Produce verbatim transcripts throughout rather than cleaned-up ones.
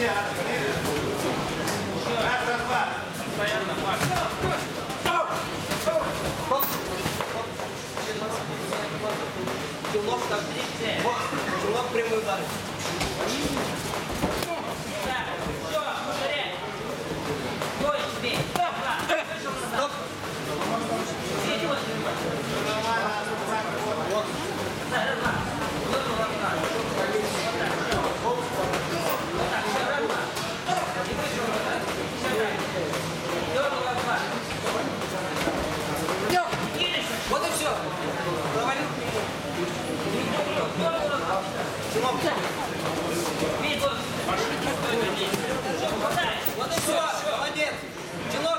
Челнок, так. Челнок, прямой удар. Так, все, повторяй. Стой, бей. Стоп. Стоп. Сиди, вот. Да, раз, два. Вот, вот, вот. Вот так, все. Вот так, все, раз, два. И вышел вот так. Все так. Дернул, раз, два. Вот и все. Провалил. Челнок. Бей, вот. Вот и все. Молодец. Челнок.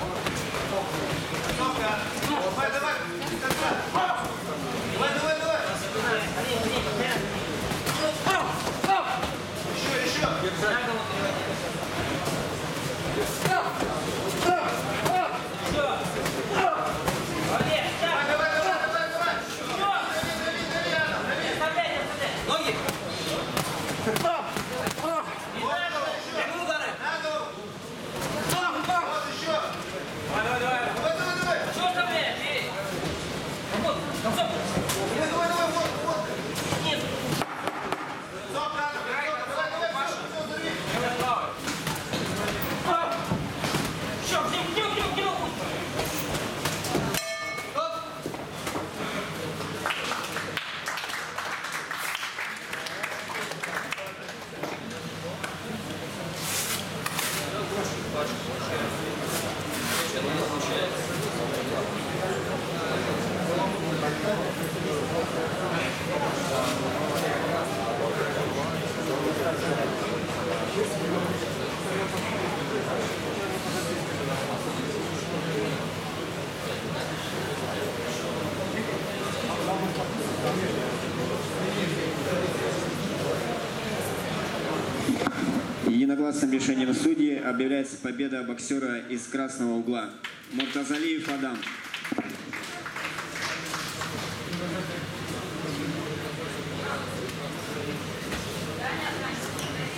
Давай, давай. Давай, давай, давай. Еще, еще. Ноги. Прямые удары. Вот еще. Давай, давай, давай. Давай, давай, давай. Что оставляешь? Бей. Вот, стоп. Давай, давай, давай, вот, вот. Нет. Стоп, надо. Давай, давай, все, все, зарви. Все, где, где, где, где? Стоп. Единогласным решением судьи объявляется победа боксера из красного угла Муртазалиев Адам.